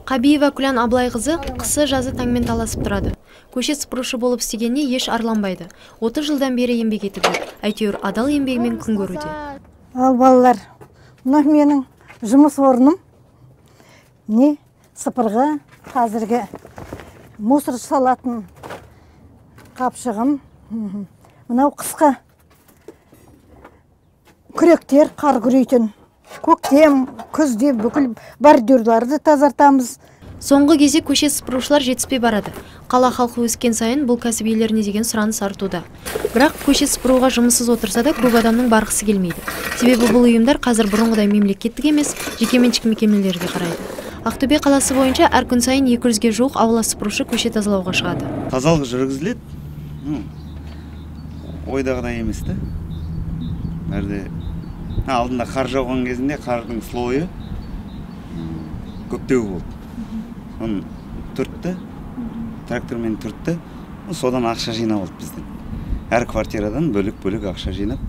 Қабиева Күлән Аблайқызы қысы жазы таңмен таласып тұрады. Көше сыпырушы болып істегеніне еш арланбайды. 30 жылдан бері еңбек етіп жүр. Әйтеуір адал еңбегімен күн көруде. Ал балалар, мына менің жұмыс орным. Не сыпырғы, қазіргі мусор салатын қапшығым. Мынау қысқы күректер қар күрейтін. Көктем, күзде бүкіл бордюрларды тазартамыз. Соңғы кезде көше сыпырушылар жетіспей барады. Қала халқы өскен сайын бұл кәсіп иелеріне деген сұраныс артуда. Бірақ көше сыпыруға жұмыссыз отырса да көп адамның барғысы келмейді. Себебі бұл ұйымдар қазір бұрынғыдай мемлекеттік емес, жекеменшік мекемелерге қарайды. Ақтөбе қаласы бойынша әр күн сайын 200-ге жуық аула сыпырушы көше тазалауға шығады. Тазалық жүргізіледі. Ойдағыдай емес та. Алдында қар жауған кезінде қардың слойы көптеу болды. Оны түртті, трактормен түртті, содан ақша жинап алды бізден. Әр квартирадан бөлік-бөлік ақша жинап,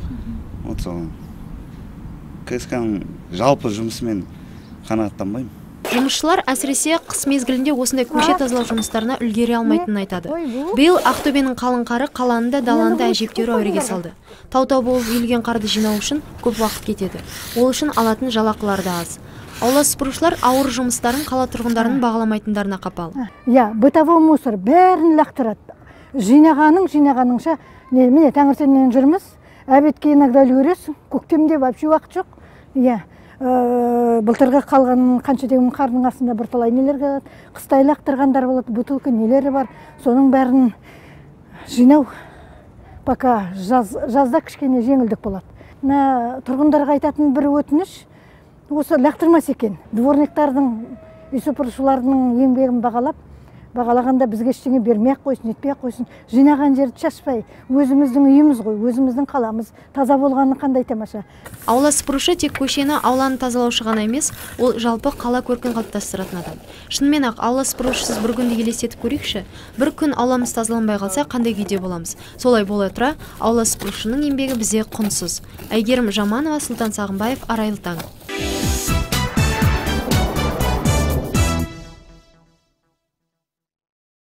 КСК-ның жалпы жұмысымен қанағаттанбаймын. Жұмысшылар әсіресе қыс мезгілінде осындай көше тазалау жұмыстарына үлгере алмайтынын айтады. Биыл Ақтөбенің қалың қары қаланы даланы әжептеуір әуреге салды. Тау-тау болып үйілген қарды жинау үшін көп уақыт кетеді. Ол үшін алатын жалақылары да аз. Аула сыпырушылар ауыр жұмыстарын қала тұрғындарының бағаламайтындарына қапал. Бытовой мусор бәрін лақтырады. Жинағаныңша, міне таңертеңнен жүрміз, әбетке иногда үлгересің, көктемде вообще уақыт жоқ. Былтырғы қалған қанша деген қардың астында бірталай нелер қалады, қыстай лақтырғандар болады, бутылка нелері бар, соның бәрін жинау пока жазда кішкене жеңілдік болады. Тұрғындарға айтатын бір өтініш, осы лақтырмас екен. Дворниктардың, үй сыпырушыларының еңбегін бағалағанда бізге ештеңе бермей-ақ қойсын, етпей-ақ қойсын. Жинаған жерді шашпай, өзіміздің үйіміз ғой, өзіміздің қаламыз таза болғаны қандай тамаша. Аула сыпырушы тек көшені, ауланы тазалаушы ғана емес, ол жалпы қала көркін қалыптастыратын адам. Шынымен ақ аула сыпырушысыз бір күнді елестетіп көрейікші. Bir күн ауламыз тазаланбай қалса, қандай күйде боламыз? Солай бола тұра, аула сыпырушының еңбегі бізде құнсыз. Әйгерім Жаманова, Сұлтан Сағынбаев, Арайлы таң.